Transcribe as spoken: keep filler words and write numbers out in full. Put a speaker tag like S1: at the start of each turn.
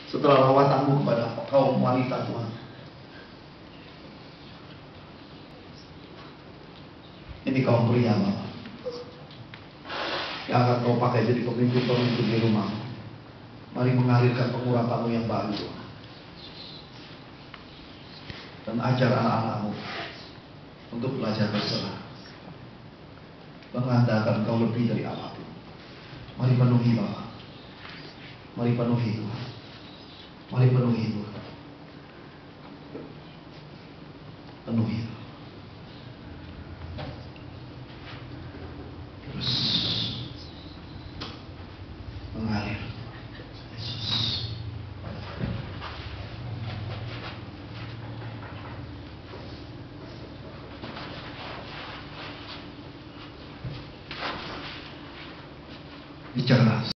S1: setelah lawatanmu kepada kaum wanita Tuhan. Ini kaum pria Bapak, yang akan kau pakai jadi pemimpin-pemimpin di rumah. Mari mengalirkan pengurapanmu yang baru Tuhan, dan ajar anak-anakmu untuk belajar berserah, mengandalkan kau lebih dari apapun. Mari penuhi Bapak, mari penuhi Tuhan, mari penuhi Tuhan, penuhi Tuhan. Terus mengalir Yesus. Bicara